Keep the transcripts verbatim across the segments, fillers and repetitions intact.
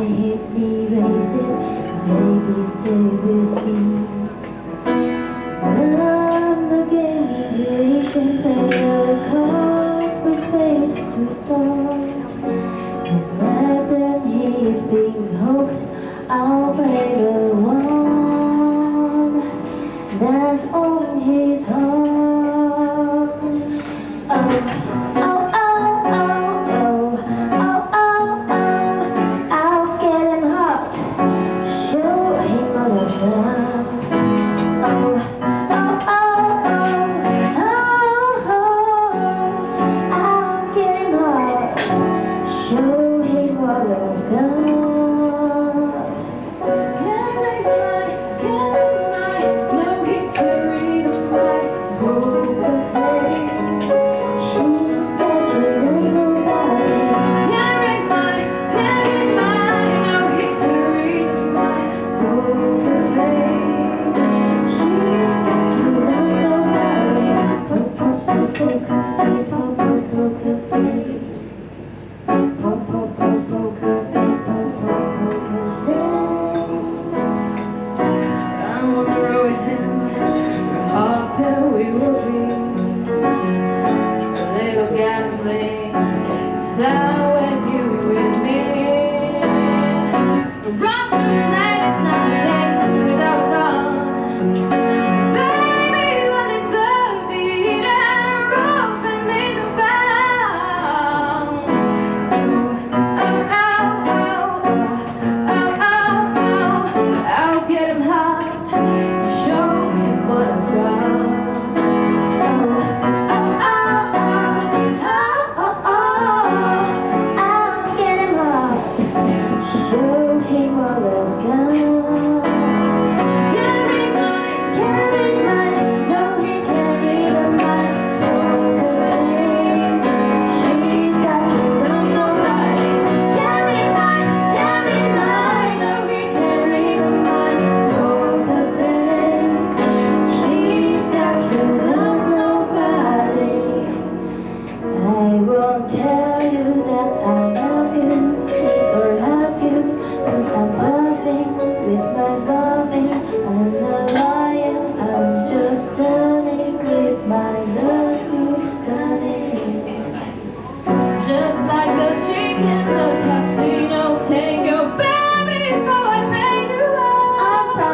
hit me, raise it, baby, stay with me. When the gaming player calls for spades to start, and after he's being hooked, I'll play the one that's on his heart. Oh, oh, oh, oh, oh, oh, oh, oh, I'll get him hot, show him all of that. Oh, oh, oh, oh, oh, I'll get him hot, show him all of God.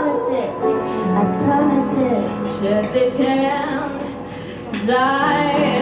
Shake this hand, 'cause I